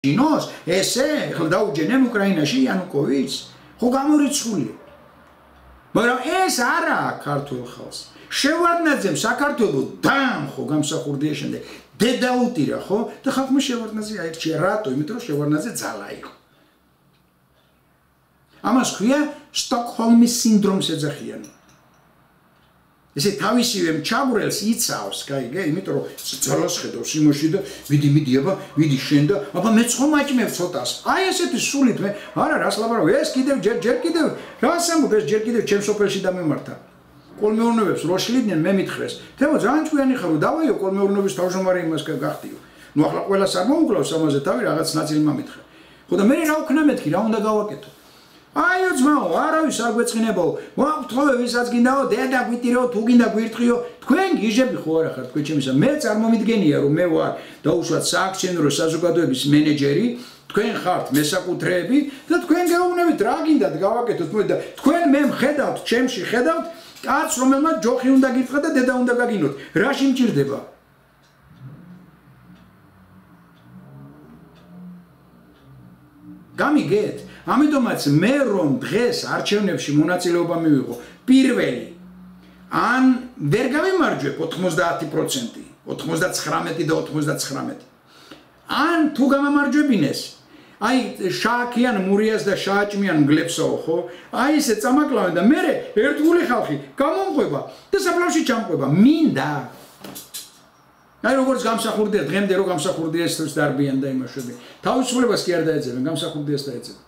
ჯინოს ესე ხლა დაუჯენენ უკრაინაში იანუკოვიჩს ხო გამორიცხულია მაგრამ ეს არა ქართულ ხალხს შევარდნაძემ საქართველოს დამხო გამსახურდია შემდეგ დედაუტირა ხო და ხალხმა შევარდნაძე აირჩია რატო იმიტომ რომ შევარდნაძე ძალა იყო ამას ქვია სტოკჰოლმის სინდრომს ეძახიან ესე თავისივე ჩაგვრელს იცავს კაიგე იმიტომ რომ ძალას ხედავს იმაში და მიდი აბა მიდი შენ და აბა მეც ხომ აჭმევ ცოტას აი ესეთი სულით მე არა რას ლაპარაკობ ეს კიდევ ჯერ კიდევ რას ამბობ ეს ჯერ კიდევ ჩემს სოფელში დამემართა კოლმეურნეობებს რო შლიდნენ მე მითხრეს თემო ძალიან ჭკვიანი ხარო დავაიო კოლმეურნეობის თავმჯდომარე იმას გახდიო ნუ ახლა ყველას არ მოუკლავს ამაზე თავი რაღაც ნაწილი მომითხრა ხო და მე რა ვქნა მეთქი რა უნდა გავაკეთო აიო ძმაო არავის არ გვეწყინებაო მოავთხოვე ვისაც გინდაო დედა გვიტირეო თუ გინდა გვირთხიო თქვენ გიჟები ხო არა ხართ თქვენ ჩემისა მე წარმომიდგენია რომ მე ვარ დაუშვათ სააქციონერო საზოგადოების მენეჯერი თქვენ ხართ მესაკუთრეები და თქვენ გეუბნებით რა გინდათ გავაკეთოთ და თქვენ მე მხედავთ ჩემში ხედავთ კაცს რომელმაც ჯოხი უნდა გითხრა და დედა უნდა გაგინოთ რაში მჭირდება გამიგეთ ამიტომაც მე რომ დღეს არჩევნებში მონაწილეობა მივიღო პირველი ან ვერ გავიმარჯვებ 90% 99 და 99 ან თუ გამამარჯვებინეს აი შააკიან მურიას და შააჭმიან გლებსაო ხო აი ესე წამაკლავენ და მე ერთგული ხალხი გამომყვება და საფლავში ჩამყვება მინდა აი როგორც გამსახურდია დღემდე რო გამსახურდია ეს დარბიან და იმაშვები თავისუფლებას კი არ დაეძებენ გამსახურდიას დაეძებენ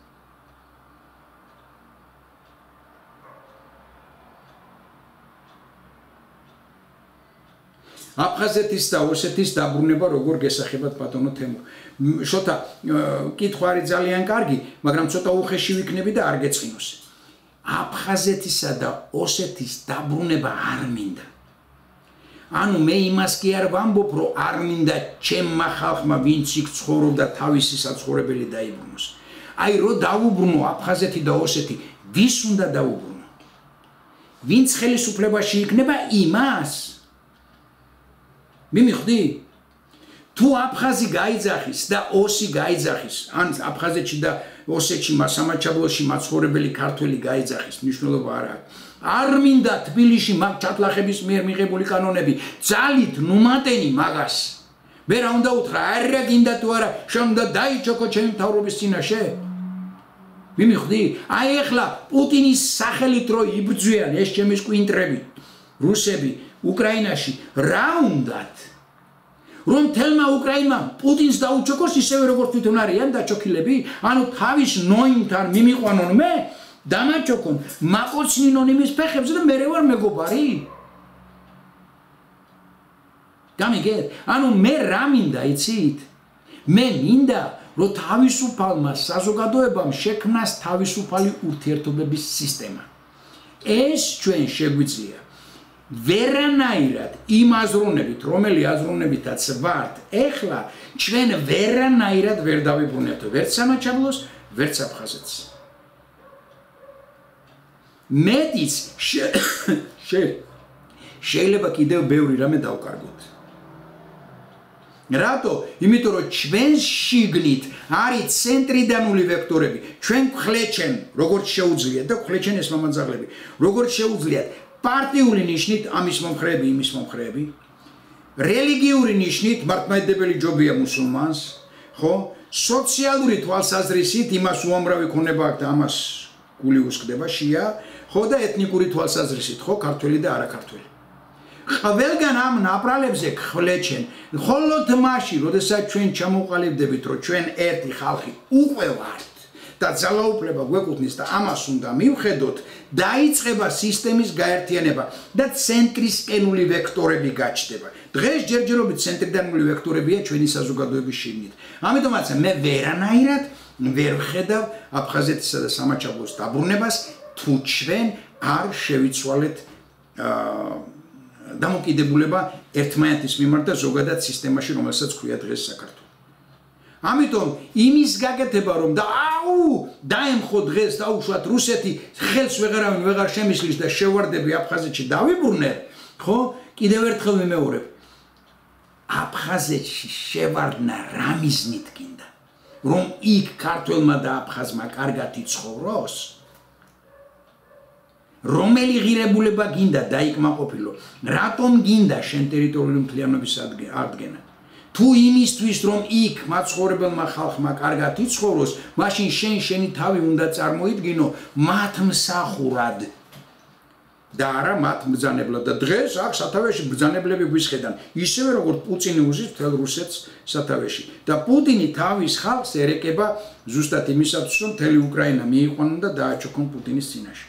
აფხაზეთის და ოსეთის დაბრუნება როგორ გესახებათ ბატონო თემურ შოთა კითხვა არის ძალიან კარგი მაგრამ ცოტა უხეში ვიქნები და არ გეწყინოს აფხაზეთისა და ოსეთის დაბრუნება არ მინდა ანუ მე იმას კი არ ვამბობ რომ არ მინდა ჩემმა ხალხმა ვინც იქ ცხოვრობდა თავისი საცხოვრებელი დაიბრუნოს აი რო დაუბრუნო აფხაზეთი და ოსეთი ვის უნდა დაუბრუნო ვინც ხელისუფლებაში იქნება იმას მიმიხდი თუ აფხაზი გაიძახის და ოსი გაიძახის ან აფხაზეთში და ოსეთში სამაჩაბლოში მაცხოვრებელი ქართველი გაიძახის მნიშვნელობა არ აქვს არ მინდა თბილისში მაგ ჩათლახების მიერ მიღებული კანონები ძალით ნუმატენი მაგას მე რა უნდა უთხრა არა გინდა თუ არა შენ უნდა დაიჩოქო ჩემი მთავრობის წინაშე მიმიხდი აი ეხლა პუტინის სახელით რო იბრძვიან ეს ჩემი სკვინტრები რუსები უკრაინაში რა უნდათ რომ თელმა უკრაინმა პუტინს დაუჩოქოს ისევე როგორც თვითონ არიან დაჩოქილები ანუ თავის ნოიმთან მიმიყვანონ მე დამაჩოქონ მაკოცნინონ იმის ფეხებზე და მე ვარ მეგობარი გამიგეთ ანუ მე რა მინდა იცით მე მინდა რომ თავისუფალმა საზოგადოებამ შექმნას თავისუფალი ურთიერთობების სისტემა ეს ჩვენ შეგვიძლია ვერანაირად იმ აზროვნებით რომელი აზროვნებითაც ვართ ეხლა ჩვენ ვერანაირად ვერ დავიბრუნებთ ვერც სამაჩაბლოს ვერც აფხაზეთს მეტიც შეიძლება კიდევ ბევრი რამე დავკარგოთ რატო იმიტომ რომ ჩვენ შიგნით არის ცენტრიდანული ვექტორები ჩვენ გვხლეჩენ როგორც შეუძლიათ და გვხლეჩენ ეს მამაძაღლები როგორც შეუძლიათ პარტიული ნიშნით ამის მომხრეები იმის მომხრეები რელიგიური ნიშნით მართლმადიდებელი ჯობია მუსულმანს ხო სოციალური თვალსაზრისით იმას უამრავი ქონება აქვს და ამას გული უსხდება შია ხო და ეთნიკური თვალსაზრისით ხო ქართველი და არაქართველი ყველგან ამ ნაპრალებზე ხვლეჩენ მხოლოდ მაშინ როდესაც ჩვენ ჩამოყალიბდებით რომ ჩვენ ერთი ხალხი უკვე ვართ და ძალაუფლება გვეკუთვნის და ამას უნდა მივხედოთ დაიწყება სისტემის გაერთიანება და ცენტრისკენული ვექტორები გაჩნდება დღეს ჯერჯერობით ცენტრიდანული ვექტორებია ჩვენი საზოგადოების შიგნით ამიტომაც მე ვერანაირად ვერ ვხედავ აფხაზეთისა და სამაჩაბლოს დაბრუნებას თუ ჩვენ არ შევიცვალეთ დამოკიდებულება ერთმანეთის მიმართ და ზოგადად სისტემაში რომელსაც ქვია დღეს საქართველო ამიტომ იმის გაკეთება რომ და დაემხო დღეს დაუშვათ რუსეთი ხელს ვეღარავინ ვეღარ შემისლის და შევარდები აფხაზეთში დავიბრუნე ხო კიდევ ერთხელ ვიმეორებ აფხაზეთში შევარდნა რა მიზნით გინდა რომ იქ ქართველმა და აფხაზმა კარგად იცხოვროს? რომელი ღირებულება გინდა დაიკმაყოფილო? რატომ გინდა შენ ტერიტორიული მთლიანობის ადგენა? თუ იმისთვის რომ იქ მაცხოვრებელმა ხალხმა კარგად იცხოვროს, მაშინ შენი თავი უნდა წარმოიდგინო მათ მსახურად და არა მათ ბრძანებლად. და დღეს აქ სათავეში ბრძანებლები გვისხედან, ისევე როგორც პუტინი უზის მთელ რუსეთს სათავეში. და პუტინი თავის ხალხს ერეკება ზუსტად იმისათვის, რომ მთელი უკრაინა მიიყვანონ და დააჩოქონ პუტინის წინაშე.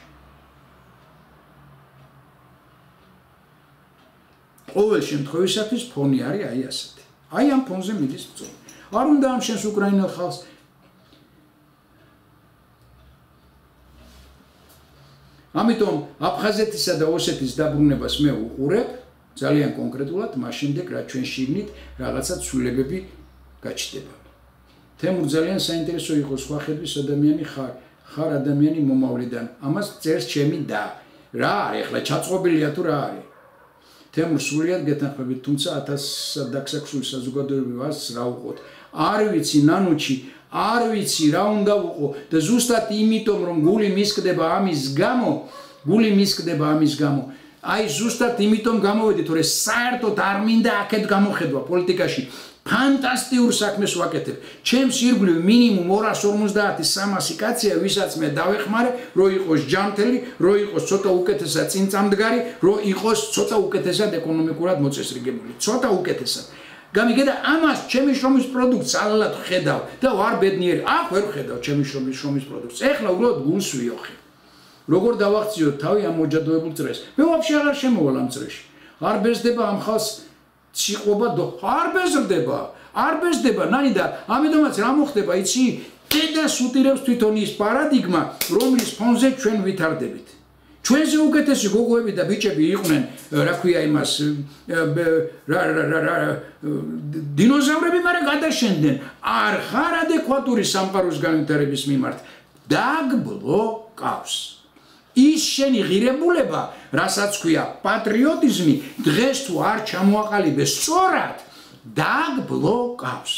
ყოველ შემთხვევისათვის ფონი არის აი ასეთი. აი ამ ფონზე მიდის ბრძოლა. არ უნდა ამ შენს უკრაინელ ხალხს ამიტომ აფხაზეთისა და ოსეთის დაბრუნებას მე უყურებ ძალიან კონკრეტულად, მას შემდეგ რაც ჩვენ შიგნით რაღაცა ცვლილებები გაჩნდება. თემურ ძალიან საინტერესო იყო სხვა ხედვის ადამიანი ხარ ადამიანი მომავლიდან. ამას წერს ჩემი და რა არის ახლა ჩაწყობილია თუ რა არის? თემურ სრულიად გეთანხმებით, თუმცა 1000 დაქსაქსული საზოგადოებრივ ასს რა უყოთ. არ ვიცი ნანუჩი, არ ვიცი რა უნდა ვუყო და ზუსტად იმიტომ რომ გული მისკდება ამის გამო, აი ზუსტად იმიტომ გამოვედით, რომ საერთოდ არ მინდა აქეთ გამოხედვა პოლიტიკაში. ფანტასტიურ საქმეს ვაკეთებ. ჩემს ირგვლივ მინიმუმ 250-300 კაცია, ვისაც მე დავეხმარე, რომ იყოს ჯანმრთელი, რომ იყოს ცოტა უკეთესად წინწამდგარი, რომ იყოს ცოტა უკეთესად ეკონომიკურად მოწესრიგებული. ცოტა უკეთესად. გამიგედა ამას ჩემი შრომის პროდუქტს ალალად ხედავ და ვარ ბედნიერი. აქ ვერ ხედავ ჩემი შრომის პროდუქტს. ეხლა უბრალოდ გულს ვიოხი. როგორ დავახციოთ თავი ამ მოჯადოებულ წრეს? მე ვაფშე აღარ შემოვალ ამ წრეში. არ ბეზდება ამ ხალხს ციყობა და არ ბეზდება ნანი და ამიტომაც რა მოხდება იცი? დედას უტირებს თვითონ ის პარადიგმა, რომლის ფონზე ჩვენ ვითარდებით. ჩვენზე უკეთესი გოგოები და ბიჭები იყვნენ, რა ქვია იმას, დინოზავრები, მაგრამ გადაშენდნენ. არ ხარ ადეკვატური სამყაროს განვითარების მიმართ. დაგბლოკავს. ის შენი ღირებულება, რასაც ქვია პატრიოტიზმი, დღეს თუ არ ჩამოაყალიბეს სწორად, დაგბლოკავს.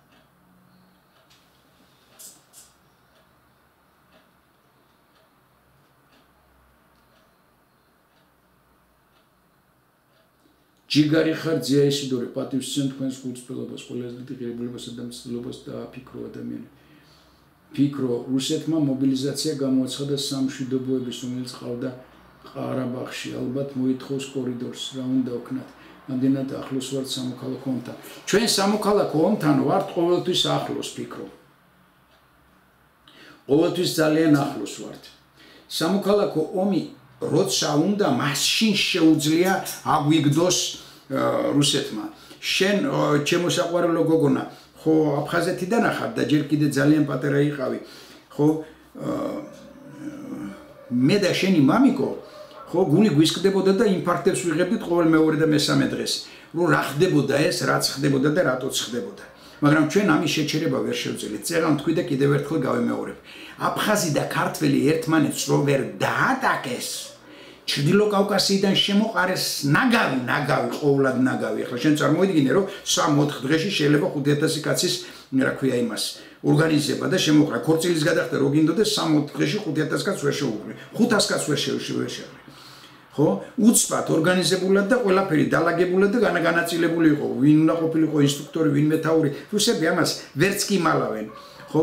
ჯიგარი ხარ ძია ისიდორე, პატივისცემ თქვენს ხუთწლობას, ყველაზე დიდი ღირებულებასა და მცდელობას დააფიქრო ადამიანი. ფიქრო, რუსეთმა მობილიზაცია გამოაცხადა სამშვიდობოების, რომელიც ყავდა ყარაბაღში, ალბათ მოითხოვს კორიდორს, რა უნდა ვქნათ. ამდენად ახლოს ვართ სამოქალაქო ომთან. ჩვენ სამოქალაქო ომთან ვართ ყოველთვის ახლოს, ფიქრო. ყოველთვის ძალიან ახლოს ვართ. სამოქალაქო ომი როცა უნდა, მაშინ შეუძლია აგვიგდოს რუსეთმა. შენ ჩემო საყვარელო გოგონა, ხო აფხაზეთიდან ახარ და ჯერ კიდე ძალიან პატარა იყავი, ხო მე და შენი მამიკო, ხო გული გვისკდებოდა და ინფარქტებს ვიღებდით ყოველ მეორე და მესამე დღეს, რომ რა ხდებოდა ეს, რაც ხდებოდა და რატოც ხდებოდა. მაგრამ ჩვენ ამის შეჩერება ვერ შევძელით. წერან თქვი და კიდევ ერთხელ გავემეორებ. აფხაზი და ქართველი ერთმანეთს რო ვერ დაატაკეს, ჩრდილო კავკასიიდან შემოყარეს ნაგავი, ყოვლად ნაგავი. ახლა შენ წარმოიდგინე, რომ 3-4 დღეში შეიძლება 5000 კაცის, რა ქვია იმას, ორგანიზება და შემოყრა. ქორწილის გადახდა რო გინდოდეს 3-4 დღეში 5000 კაცს ვერ შეუყვი. 500 კაცს ვერ შეუყვი. ხო? უცბად ორგანიზებულად და ყველაფერი დალაგებულად და განაწილებული იყო. ვინ უნდა ყოფილიყო ინსტრუქტორი, ვინ მეთაური. რუსები ამას ვერც კი მალავენ. ხო?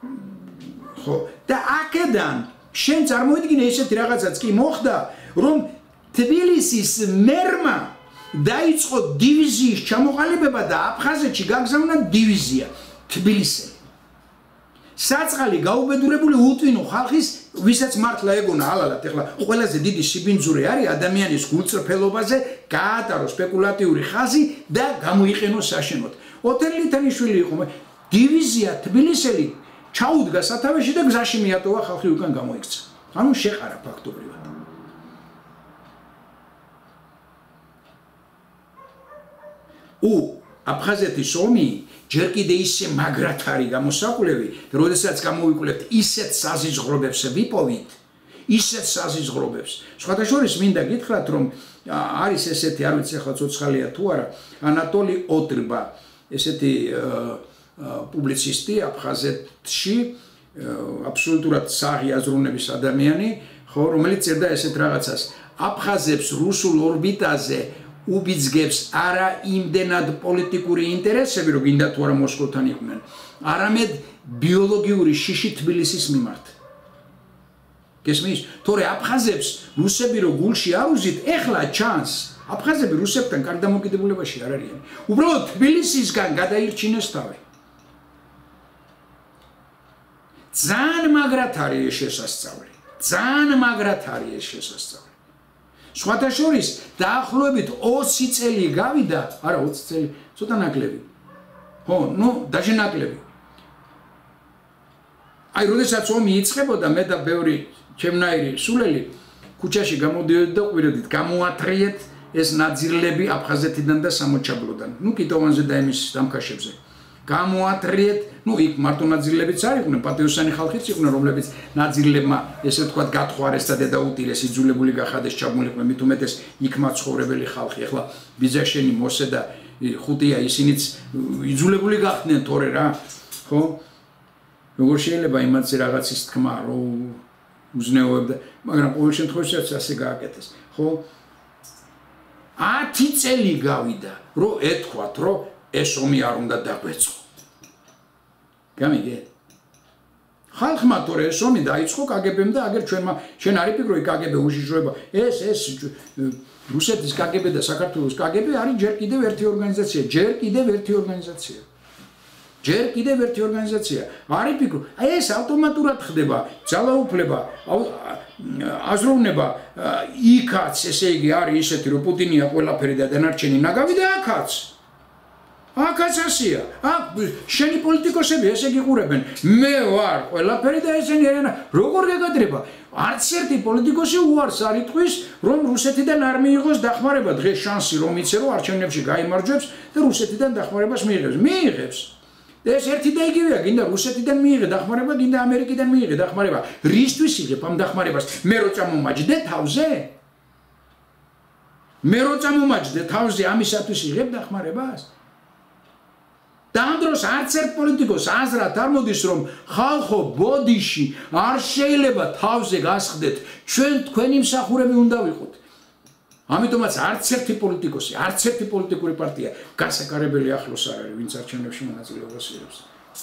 და აქედან შენ წარმოიდგინე ესეთი რაღაცაც კი მოხდა, რომ თბილისის მერმა დაიწყო დივიზიის ჩამოყალიბება და აფხაზეთში გაგზავნა დივიზია თბილისელი. საწყალი გაუბედურებული უტვინო ხალხის, ვისაც მართლა ეგონა ალალად, ეხლა ყველაზე დიდი სიბინძურე არის ადამიანის გულწრფელობაზე გაატარო სპეკულატიური ხაზი და გამოიყენოს საშენოდ. ოთარ ლითანიშვილი იყო, დივიზია თბილისელი ჩაუდგა სათავეში და გზაში მიატოვა, ხალხი უკან გამოიქცა. ანუ შეყარა ფაქტობრივად. აფხაზეთის ომი ჯერ კიდე ისე მაგრად არის გამოსაკვლევი, როდესაც გამოვიკვლევთ ისეთ საზიზღრობებს ვიპოვით, ისეთ საზიზღრობებს. სხვათა შორის მინდა გითხრათ, რომ არის ესეთი, არ ვიცი ახლა ცოცხალია თუ არა, ანატოლი ოტრბა, ესეთი პუბლიცისტი აფხაზეთში აბსოლუტურად საღი აზროვნების ადამიანი, ხო, რომელიც წერდა ესეთ რაღაცას. აფხაზებს რუსულ ორბიტაზე უბიძგებს არა იმდენად პოლიტიკური ინტერესები, რომ გინდა თუ არა მოსკოვთან იყვნენ, არამედ ბიოლოგიური შიში თბილისის მიმართ. გესმის? თორე აფხაზებს რუსები რო გულში არ უზით, ეხლა ჩანს. აფხაზები რუსებთან კარგ დამოკიდებულებაში არ არიან. უბრალოდ თბილისისგან გადაირჩინეს თავი. ძალიან მაგრად არის ეს შესასწავლი. ძალიან მაგრად არის ეს შესასწავლი. სხვათა შორის დაახლოებით 20 წელი გავიდა, არა 20 წელი, ცოტა ნაკლები. ხო, დაჟე ნაკლები. აი, როდესაც ომი იწყებოდა, მე და ბევრი ჩემნაირი სულელი ქუჩაში გამოდიოდით და ყვიროდით, გამოათრიეთ ეს ნაძირლები აფხაზეთიდან და სამოჩაბლოდან. კიტოვანზე და იმის დამქაშებზე. გამოათრიეთ, იქ მარტო ნაძირლებიც არ იყვნენ, პატიოსანი ხალხიც იყვნენ, რომლებიც ნაძირლებმა ესე ვთქვათ გათხვარეს და დედაუტირეს, იძულებული გახადეს ჩაბმულიყვნენ, მით უმეტეს იქ მაცხოვრებელი ხალხი. ახლა ბიძაშენი მოსე და ხუტია ისინიც იძულებული გახდნენ თორე რა, ხო? როგორ შეიძლება იმათზე რაღაცის თქმა, რომ უზნეოებდა, მაგრამ ყოველ შემთხვევაში ასე გააკეთეს, ხო? 10 წელი გავიდა, რომ ეთქვათ, რომ ეს ომი არ უნდა დაგვეწყო. გამიგე? ხალხმა თორე ეს ომი დაიწყო კგბ-მ და აგერ ჩვენმა შენ არ იფიქროი კგბ უშიშროება. ეს რუსეთის კგბ და საქართველოს კგბ არის ჯერ კიდევ ერთი ორგანიზაცია, ჯერ კიდევ ერთი ორგანიზაცია. ჯერ კიდევ ერთი ორგანიზაცია. არ იფიქრო, ეს ავტომატურად ხდება, ძალაუფლება, აზროვნება იქაც, ესე იგი არის ისეთი, რომ პუტინია ყველაფერი და დანარჩენი ნაგავი და აქაც. აქაც ასია. შენი პოლიტიკოსები ესე გიყურებენ. მე ვარ ყველაფერი და ესენი არიან. როგორ გაგადრება? არც ერთი პოლიტიკოსი უარს არ იტყვის, რომ რუსეთიდან არ მიიღოს დახმარება. დღეს შანსი რომ იცე, რომ არჩევნებში გაიმარჯვებს და რუსეთიდან დახმარებას მიიღებს. მიიღებს. ეს ერთი და იგივეა, გინდა რუსეთიდან მიიღე დახმარება, გინდა ამერიკიდან მიიღე დახმარება. რისთვის იღებ ამ დახმარებას? მე რო წამომაჯდე თავზე? მე რო წამომაჯდე თავზე ამისათვის იღებ დახმარებას? და ამ დროს არც ერთ პოლიტიკოს აზრად არ მოდის, რომ ხალხო ბოდიში არ შეიძლება თავზე გასხდეთ, ჩვენ თქვენი მსახურები უნდა ვიყოთ. ამიტომაც არც ერთი პოლიტიკოსი, არც ერთი პოლიტიკური პარტია გასაკარებელი ახლოს არ არის, ვინც არჩევნებში მონაწილეობას იღებს.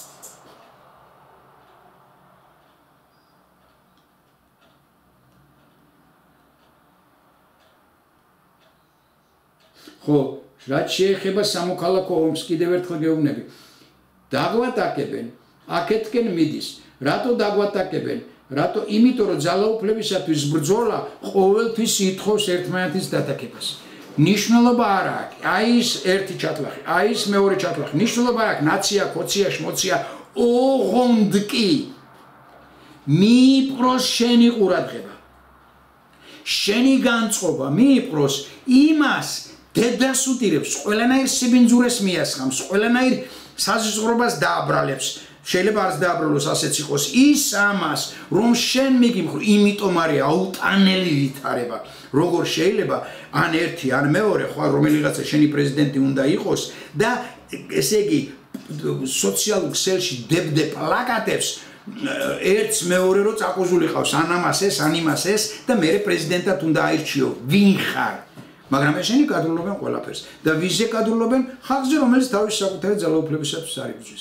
ხო, რაც შეეხება სამოქალაქო ომს, კიდევ ერთხელ გეუბნები. დაგვატაკებენ, აქეთკენ მიდის. რატო დაგვატაკებენ? რატო? იმიტომ რომ ძალაუფლებისათვის ბრძოლა ყოველთვის ითხოვს ერთმანეთის დატაკებას. ნიშნულობა არ აქვს. აი ის ერთი ჩათლახი, აი ის მეორე ჩათლახი. ნიშნულობა არ აქვს. ნაცია, კოცია, შმოცია, ოღონდ კი მიიპყროს შენი ყურადღება. შენი განწყობა მიიპყროს იმას დედას უტირებს, ყველანაირ სიბინძურეს მიასხამს, ყველანაირ საზღვრობას დააბრალებს. შეიძლება არც დააბრალოს ასეც იყოს ის ამას, რომ შენ მიგიმხრო, იმიტომ არის აუტანელი ვითარება. როგორ შეიძლება ან ერთი, ან მეორე, ხო, რომელიღაცა შენი პრეზიდენტი უნდა იყოს და ესე იგი სოციალურ ქსელში დებდე პლაკატებს ერთს მეორე რო წაკუზული ყავს, ან ამას ეს, ან იმას ეს და მე პრეზიდენტად უნდა აირჩიო. ვინ ხარ? მაგრამ ესენი კადრულობენ ყველაფერს და ვიზე კადრულობენ ხალხზე, რომელიც თავის საკუთარი ძალაუფლებისათვის არ იბრძვის.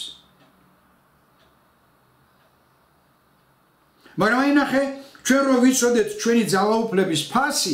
მაგრამ აი ნახე, ჩვენ რო ვიცოდეთ ჩვენი ძალაუფლების ფასი,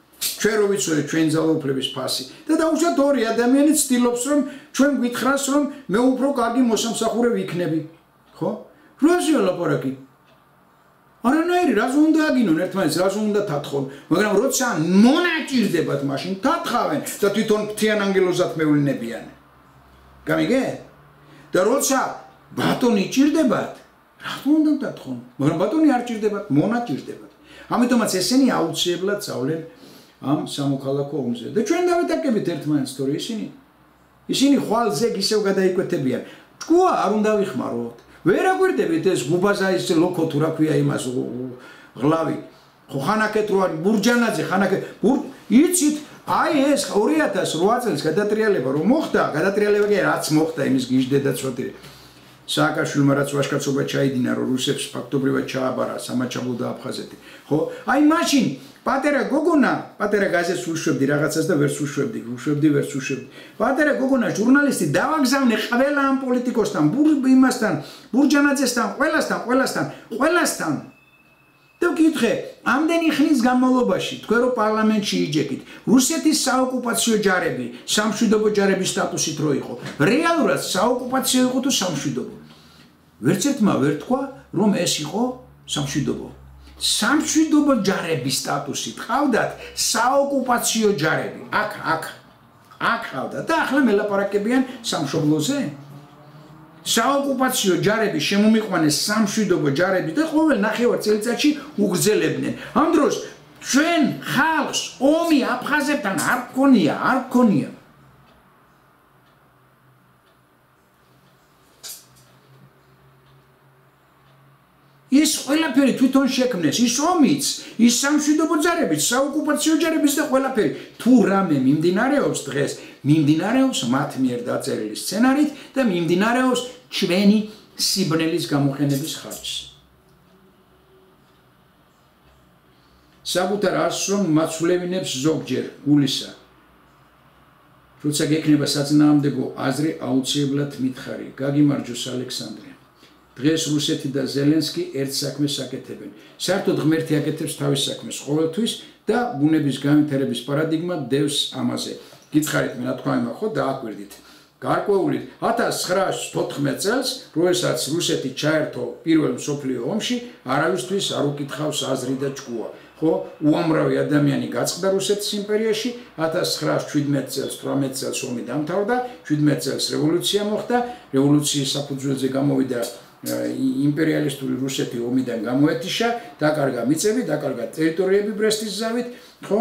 და დაუშვათ ორი ადამიანი ცდილობს, რომ ჩვენ გვითხრას, რომ მე უფრო კარგი მოსამსახურე ვიქნები, ხო? როზეა ლაპარაკი? არანაირი, რაზე უნდა აგინონ ერთმანეთს, რაზე უნდა თათხონ, მაგრამ როცა მონაჭირდებათ მაშინ თათხავენ და თვითონ ფთიანანგელოზად მევლინებიან. გამიგე? და როცა ბატონი ჭირდებათ, რატომ უნდა თათხონ? მაგრამ ბატონი არ ჭირდებათ, მონაჭირდებათ. ამიტომაც ესენი აუცილებლად წავლენ ამ სამოქალაქო ომზე. და ჩვენ დავეტაკებით ერთმანეთს, თორე ისინი ხვალზე ისევ გადაიკვეთებიან. ჭკუა არ უნდა ვიხმაროთ. ვერ აგვირდებით ეს გუბაზაის ლოქო თუ რა ქვია იმას ღლავი. ხო ხანაკეთ რო არის ბურჯანაძე, ხანაკეთ იცით, აი ეს 2008 წელს გადატრიალება რომ მოხდა, გადატრიალება კი რაც მოხდა იმის გიჟდე და ცოტი. სააკაშვილმა რაც ვაჟკაცობა ჩაიდინა რომ რუსებს ფაქტობრივად ჩააბარა სამაჩაბლო და აფხაზეთი ხო აი მაშინ პატარა გაზეთს უშვებდი რაღაცას და ვერც უშვებდი პატარა გოგონა ჟურნალისტი დავაგზავნე ყველა ამ პოლიტიკოსთან იმასთან ბურჯანაძესთან ყველასთან და ვკითხე ამდენი ხნის განმავლობაში თქვენ რომ პარლამენტში იჯეკით რუსეთის საოკუპაციო ჯარები სამშვიდობო ჯარების სტატუსით რო იყო რეალურად საოკუპაციო იყო თუ სამშვიდობო ვერც ერთმა ვერ თქვა რომ ეს იყო სამშვიდობო ჯარების სტატუსით ყავდათ საოკუპაციო ჯარები აქ ყავდათ და ახლა მელაპარაკებიან სამშობლოზე საოკუპაციო ჯარები შემომიყვანეს სამშვიდობო ჯარები და ყოველ ნახევარ წელიწადში უგრძელებდნენ. ამ დროს ჩვენ ხალხს ომი აფხაზებთან არ გქონია. ის ყველაფერი თვითონ შექმნეს, ის ომიც, ის სამშვიდობო ჯარებიც, საოკუპაციო ჯარებიც და ყველაფერი. თუ რამე მიმდინარეობს დღეს, მიმდინარეობს მათ მიერ დაწერილი სცენარით და მიმდინარეობს ჩვენი სიბნელის გამოყენების ხარჯს. საკუთარ არსს რომ მაცვლევინებს ზოგჯერ გულისა. როცა გექნება საწინააღმდეგო აზრი, აუცილებლად მითხარი. გაგიმარჯოს ალექსანდრე. დღეს რუსეთი და ზელენსკი ერთ საქმეს აკეთებენ. საერთოდ ღმერთი აკეთებს თავის საქმეს ყოველთვის და ბუნების განვითარების პარადიგმა დევს ამაზე. გიცხარით მე ნათქვამი ხო დააკვირდით. გარკვეული 1914 წელს, როდესაც რუსეთი ჩაერთო პირველ მსოფლიო ომში, არავისთვის არ უკითხავს აზრი და ჭკუა. ხო, უამრავი ადამიანი გაწყდა რუსეთის იმპერიაში, 1917 წელს, 18 წელს ომი დამთავრდა, 17 წელს რევოლუცია მოხდა, რევოლუციის საფუძველზე გამოვიდა იმპერიალისტური რუსეთი ომიდან გამოეთიშა, დაკარგა მიწები, დაკარგა ტერიტორიები ბრესტის ზავით, ხო?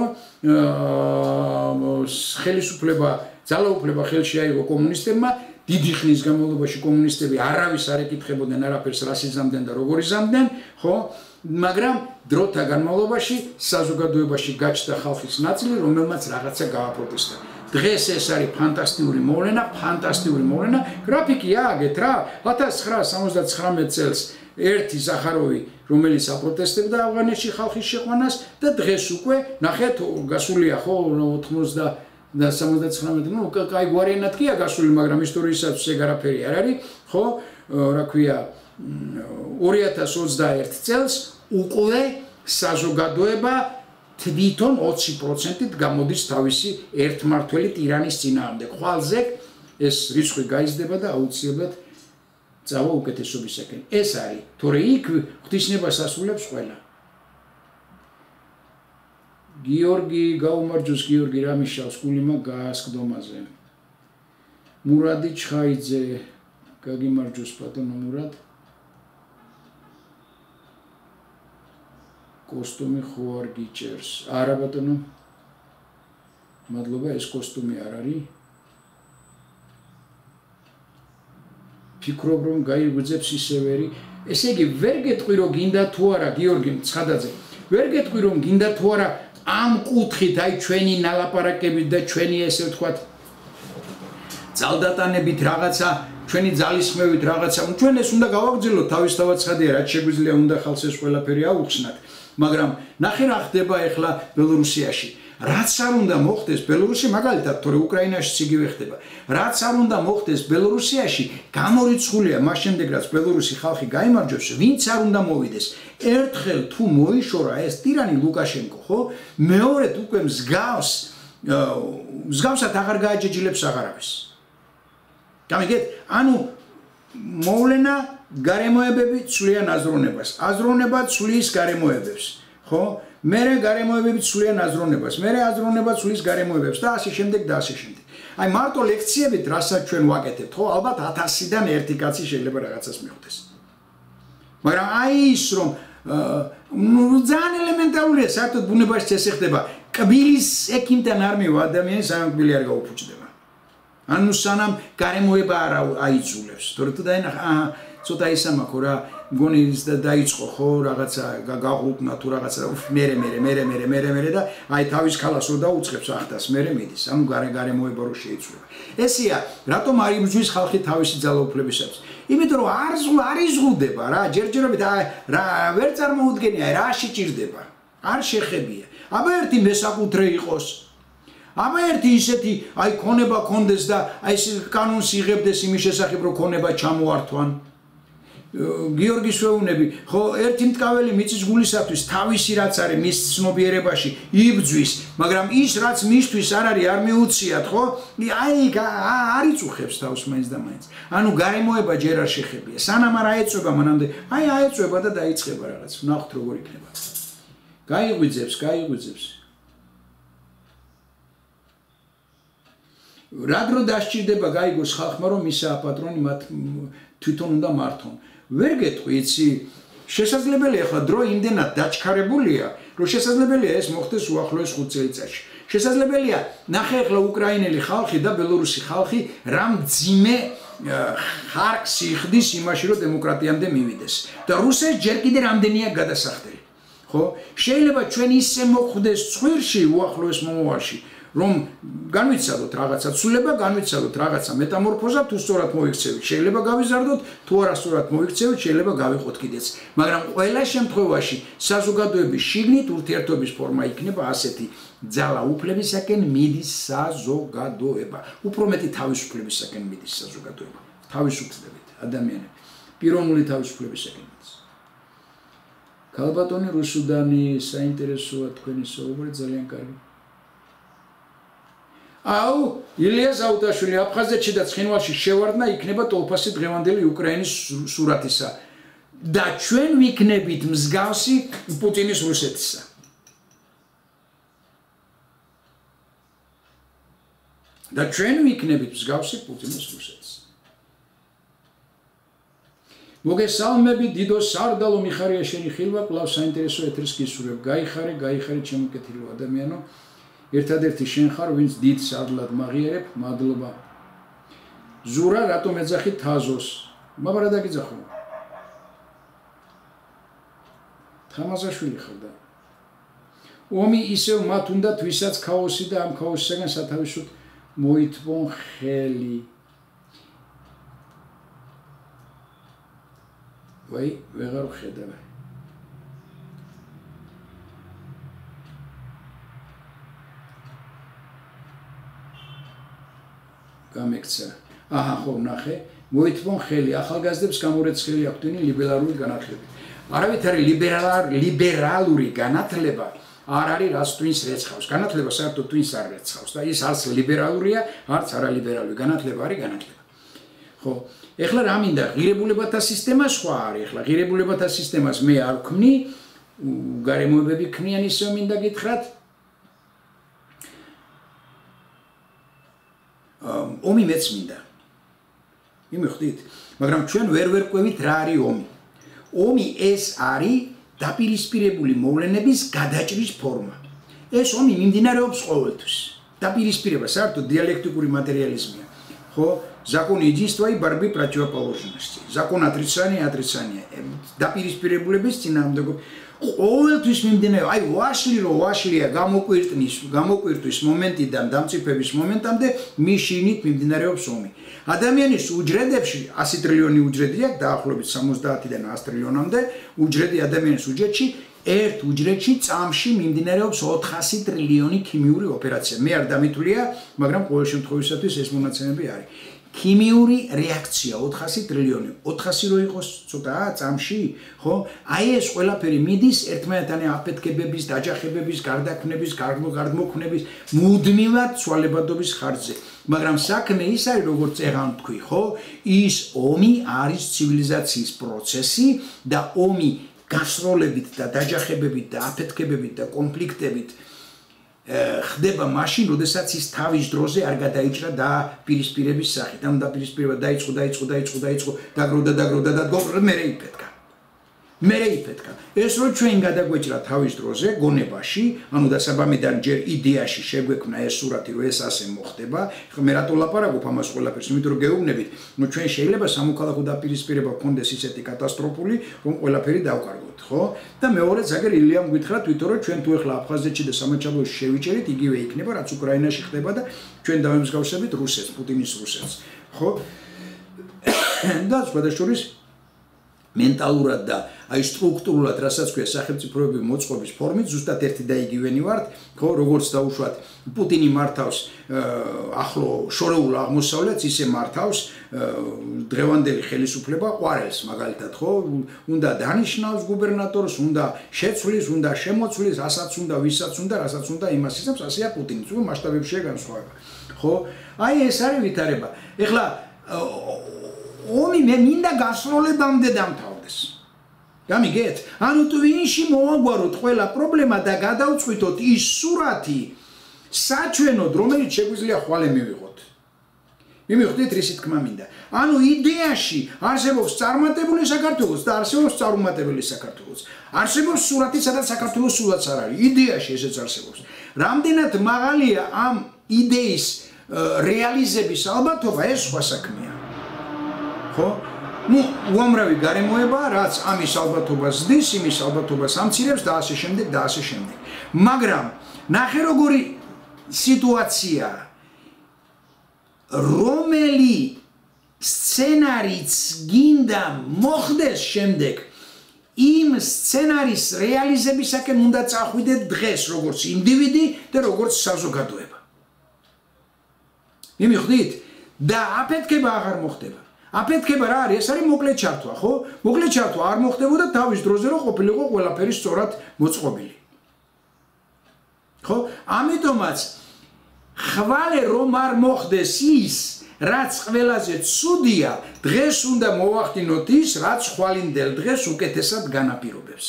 ხელისუფლება, ძალაუფლება ხელში აიღო კომუნისტებმა, დიდი ხნის განმავლობაში კომუნისტები არავის არ ეკითხებოდნენ არაფერს რას იზამდნენ და როგორ იზამდნენ, ხო? მაგრამ დროთა განმავლობაში საზოგადოებაში გაჩნდა ხალხის ნაწილი, რომელმაც რაღაცა გააპროტესტა. დღეს ეს არის ფანტასტიკური მოვლენა, გრაფიკი ააგეთ რა, 1979 წელს ერთი ზახაროვი, რომელიც აპროტესტებდა ავღანეთში ხალხის შეყვანას და დღეს უკვე ნახეთ გასულია ხო 80 და 79 ნუ კაი გვარიანათია გასული, მაგრამ ისტორიისათვის ეგ არაფერი არ არის, ხო, რა ქვია 2021 წელს უკვე საზოგადოება თვითონ 20%-ით გამოდის თავისი ერთმართველი ტირანის წინააღმდეგ. ხვალზე ეს რიცხვი გაიზრდება და აუცილებლად წავა უკეთესობისაკენ. ეს არის, თორე იქ ღვთისნებას ასრულებს ყველა. გიორგი გაუმარჯოს გიორგი რამიშავს გულიმა გაასკდომაზე. მურადი ჩხაიძე გაგიმარჯოს ბატონო მურად. კოსტუმი ხო არ გიჭერს. არა ბატონო. მადლობა, ეს კოსტუმი არ არის. ფიქრობ რომ გაიგვიძებს ისევერი. ესე იგი ვერ გეტყვი რომ გინდა თუ არა გიორგი ცხადაძე. ვერ გეტყვი რომ გინდა თუ არა ამ კუთხით აი ჩვენი ნალაპარაკებით და ჩვენი ესე ვთქვათ ძალდატანებით რაღაცა ჩვენი ძალისხმევით რაღაცა ჩვენ ეს უნდა გავაგრძელოთ თავისთავად ცხადია რაც შეგვიძლია უნდა ხალხს ეს ყველაფერი აუხსნათ. მაგრამ ნახე რა ხდება ახლა ბელორუსიაში. რაც არ უნდა მოხდეს ბელორუსში მაგალითად თორე უკრაინაშიც იგივე ხდება. რაც არ უნდა მოხდეს ბელორუსიაში გამორიცხულია მას შემდეგ რაც ბელორუსი ხალხი გაიმარჯვებს, ვინც არ უნდა მოვიდეს. ერთხელ თუ მოიშორა ეს ტირანი ლუკაშენკო, ხო? მეორედ უკვე მსგავსად აღარ გააჯეჯილებს აღარავის. გამიგეთ? ანუ მოვლენა გარემოებები ცვლიან აზროვნებას. აზროვნება ცვლის გარემოებებს, ხო? მერე გარემოებები ცვლიან აზროვნებას. მერე აზროვნება ცვლის გარემოებებს და ასე შემდეგ და ასე შემდეგ. აი მარტო ლექციებით რასაც ჩვენ ვაკეთებთ, ხო? ალბათ 1000-დან ერთი კაცი შეიძლება რაღაცას მიხვდეს. მაგრამ აი ის რომ ძალიან ელემენტარულია, საერთოდ ბუნებაში ესე ხდება. კბილის ექიმთან არ მივა ადამიანი, სანამ კბილი არ გაუფუჭდება. ანუ სანამ გარემოება არ აიძულებს. თორე თუ დაინახა ცოტა ისამახო რა მგონი დაიწყო ხო რაღაცა გაღუპნა თუ რაღაცა მერე და აი თავის ქალას რო დაუწყებს ახდას მერე მიდის ანუ გარემოება რო შეიცვლება ესეა რატომ არ იბრძვის ხალხი თავისი ძალაუფლებისათვის იმიტომ რომ არ იზღუდება რა, ჯერჯერობით რა ვერ წარმოუდგენია, რაში ჭირდება. არ შეხებია. აბა ერთი მესაკუთრე იყოს. აბა ერთი ისეთი აი ქონება კონდეს და აი ეს კანონს იღებდეს იმის შესახებ რომ ქონება ჩამოართვან. გიორგის ვეუნები, ხო, ერთი მткаველი მიწის გულისათვის თავისი რაც არის მის ცნობიერებაში იბძვის, მაგრამ ის რაც მისთვის არ არის არ მიუციათ, ხო? აი არ იწუხებს თავს მაინც და მაინც. ანუ გარემოება ჯერ არ შეხებია. სანამ არ აეწובה მანამდე, აი აეწובה და დაიწყება რაღაც. ვნახოთ როგორ იქნება. გაიღვიძებს. რა დრო დასჭირდება გაიგოს ხალხმა რომ ისაა პატრონი მათ თვითონ უნდა მართონ. ვერ გეტყვი, იცი, შესაძლებელია ახლა დრო იმდენად დაჩქარებულია, რომ შესაძლებელია ეს მოხდეს უახლოეს 5 წელიწადში. შესაძლებელია ნახე ახლა უკრაინელი ხალხი და ბელორუსი ხალხი რა მძიმე ხარკს იხდის იმაში, რომ დემოკრატიამდე მივიდეს. და რუსეთს ჯერ კიდე რამდენია გადასახდელი. ხო? შეიძლება ჩვენ ისე მოხვდეს წვირში უახლოეს მომავალში, რომ განვიცადოთ რაღაცა ცვლილება, განვიცადოთ რაღაცა მეტამორფოზა, თუ სწორად მოიქცევით, შეიძლება გავიზარდოთ, თუ არა სწორად მოიქცევით, შეიძლება გავიყოთ კიდეც. მაგრამ ყველა შემთხვევაში საზოგადოების შიგნით ურთიერთობის ფორმა იქნება ასეთი: ძალა უფლებისაკენ მიდის საზოგადოება. უფრო მეტი თავისუფლებისაკენ მიდის საზოგადოება. თავისუფლებით ადამიანები პიროვნული თავისუფლებისაკენ მიდის. ქალბატონი რუსუდანი, საინტერესოა თქვენი საუბარი, ძალიან კარგი. აუ ილია ზაუდაშვილი აფხაზეთში და ცხინვალში შევარდნა იქნება ტოლფასი დღევანდელი უკრაინის სურათისა და ჩვენ ვიქნებით მსგავსი პუტინის რუსეთისა. და ჩვენ ვიქნებით მსგავსი პუტინის რუსეთისა. მოგესალმები დიდო სარდალო მიხარია შენი ხილვა კვლავ საინტერესო ეთერს გისურვებ. გაიხარე ჩემო კეთილო ადამიანო. ერთადერთი შენ ხარ, ვინც დიდ სარდლად მაღიერებ, მადლობა. ზურა, რატომ ეძახი თაზოს? მაბარა დაგიძახო. თამაზაშვილი ხარ და. ომი ისევ მათ უნდათ, ვისაც ქაოსი და ამ ქაოსისაგან სათავისოდ მოითმონ ხელი. ვაი, ვეღარ ვხედავ. გამექცა. აჰა, ხო, ნახე, მოითმონ ხელი, ახალგაზრდებს გამორეცხელი აქვთ ლიბერალური განათლებით. არავითარი ლიბერალური განათლება არ არის რაც twins რეცხავს. განათლება საერთოდ twins არ რეცხავს და ის არც ლიბერალურია, არც არალიბერალური განათლება არის განათლება. ხო, ეხლა რა მინდა, ღირებულებათა სისტემა სხვა არის. ეხლა ღირებულებათა სისტემას მე არ ვქმნი, გარემოებები ქმნიან ისე მინდა გითხრათ. ომი მეც მინდა. იმიხდით, მაგრამ ჩვენ ვერ ვერკვევით რა არის ომი. ომი ეს არის დაპირისპირებული მოვლენების გადაჭრის ფორმა. ეს ომი მიმდინარეობს ყოველთვის. დაპირისპირება საერთოდ დიალექტიკური მატერიალიზმია. ხო, закон единства и борьбы противоположностей. Закон отрицания. დაპირისპირებულების წინააღმდეგობა. ყოველთვის მიმდინარეობს, აი ვაშლია გამოკვირტვის მომენტიდან დამწიფების მომენტამდე მის შიგნით მიმდინარეობს ომი. ადამიანის უჯრედებში 100 ტრილიონი უჯრედი აქვს, დაახლოებით 70-დან 100 ტრილიონამდე უჯრედი ადამიანის უჯრედში, ერთ უჯრედში წამში მიმდინარეობს 400 ტრილიონი ქიმიური ოპერაცია. მე არ დამითვლია, მაგრამ ყოველ შემთხვევისათვის ეს მონაცემები არის. ქიმიური რეაქცია 400 ტრილიონი 400 რო იყოს ცოტაა წამში ხო აი ეს ყველაფერი მიდის ერთმანეთთან აფეთქებების დაჯახებების გარდაქმნების გარდმოქმნების მუდმივად ცვალებადობის ხარჯზე მაგრამ საქმე ის არის როგორც ეგან თქვი ხო ის ომი არის ცივილიზაციის პროცესი და ომი გასროლებით და დაჯახებებით და აფეთქებებით და კონფლიქტებით ხდება მაშინ, როდესაც ის თავის დროზე არ გადაიჭრა და პირისპირების სახით. ამ დაპირისპირება დაიწყო, დაგროვდა, მერე იფეთქა. ეს რო ჩვენ გადაგვეჭრა თავის დროზე გონებაში, ანუ დასაბამიდან ჯერ იდეაში შეგვექმნა ეს სურათი, რომ ეს ასე მოხდება. ხო მე რატო ლაპარაკობ ამას ყველაფერს, იმიტომ რომ გეუბნებით, ნუ ჩვენ შეიძლება სამოქალაქო დაპირისპირება გქონდეს ისეთი კატასტროფული, რომ ყველაფერი დავკარგოთ, ხო? და მეორეც აგერ ილიამ გითხრა თვითონ რომ ჩვენ თუ ახლა აფხაზეთში და სამაჩაბლოში შევიჭერით, იგივე იქნება, რაც უკრაინაში ხდება და ჩვენ დავემსგავსებით რუსეთს, პუტინის რუსეთს, ხო? და სხვადასხვა მენტალურად და აი სტრუქტურულად რასაც ქვია სახელმწიფოების მოწყობის ფორმით ზუსტად ერთი და იგივენი ვართ, ხო, როგორც დაუშვათ პუტინი მართავს ახლო შორეულ აღმოსავლეთს, ისე მართავს დღევანდელი ხელისუფლება ყვარელს, მაგალითად, ხო, უნდა დანიშნავს გუბერნატორს, უნდა შეცვლის, უნდა შემოცვლის, რასაც უნდა, ვისაც უნდა, რასაც უნდა, იმას ისებს, ასეა პუტინიც, მასშტაბებშია განსხვავება. ხო? აი ეს არის ვითარება. ეხლა ომი მე მინდა გასროლებამდე დამთავრდეს. გამიგეთ? ანუ twin-ში მოვაგვაროთ ყველა პრობლემა და გადავწყვიტოთ ის სურათი საჩვენოდ, რომელიც შეგვიძლია ხვალე მივიღოთ. მივხვდით რისი თქმა მინდა. ანუ იდეაში არსებობს წარმატებული საქართველოს და არსებობს წარუმატებელი საქართველოს. არსებობს სურათი, სადაც საქართველოს სულაც არ არის. იდეაში ესეც არსებობს. რამდენად მაღალია ამ იდეის რეალიზების ალბათობა, ეს სხვა საქმეა. ხო? ну უამრავი გარემოება რაც ამის ალბათობას ზდის, იმის ალბათობას ამცირებს და ასე შემდეგ და ასე შემდეგ. მაგრამ ნახე როგორი სიტუაცია, რომელი სცენარიც გინდა მოხდეს შემდეგ იმ სცენარის რეალიზებისაკენ უნდა წახვიდეთ დღეს როგორც ინდივიდი და როგორც საზოგადოება. მივხვდით? და აფეთქება აღარ მოხდება. აფეთქება რა არის? ეს არის მოკლე ჩართვა, ხო? მოკლე ჩართვა არ მოხდებოდა თავის დროზე, რომ ყოფილიყო ყველაფერი სწორად მოწყობილი. ხო? ამიტომაც ხვალე რომ არ მოხდეს ის, რაც ყველაზე ცუდია, დღეს უნდა მოვახდინოთ ის, რაც ხვალინდელ დღეს უკეთესად განაპირობებს.